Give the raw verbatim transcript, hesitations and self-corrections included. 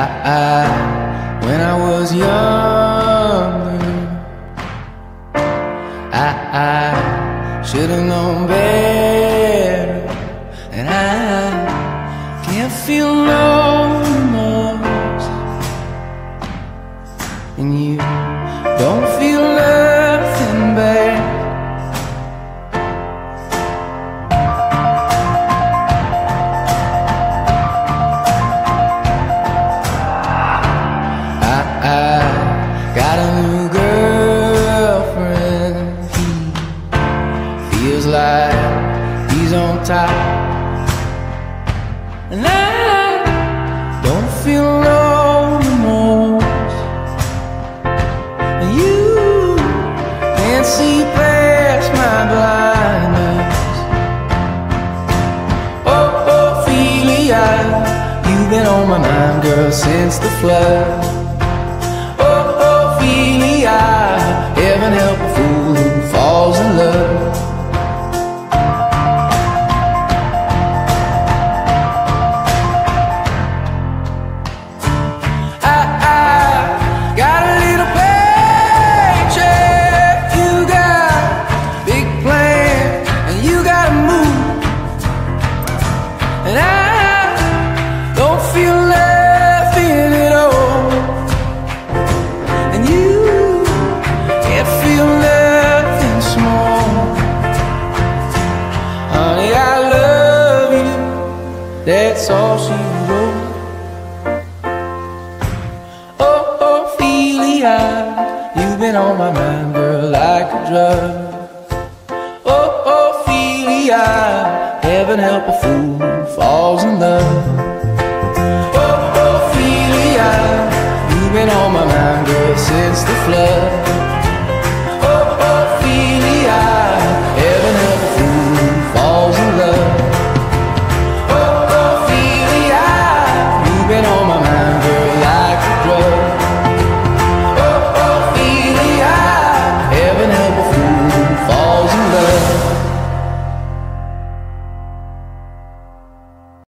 I, when I was younger, I, I should have known better, and I can't feel no remorse, and you don't feel nothing bad. Got a new girlfriend. He feels like he's on top, and I don't feel no remorse. And you can't see past my blindness. Oh, Ophelia, you've been on my mind, girl, since the flood. Heaven help a fool who falls in love. I, I got a little paycheck. You got big plans, and you gotta move, and I don't feel nothing at all. And you feel nothing small. Honey, I love you, that's all she wrote. Oh, Ophelia, you've been on my mind, girl, like a drug. Oh, Ophelia, heaven help a fool who falls in love. Oh, Ophelia, you've been on my mind, girl, since the flood.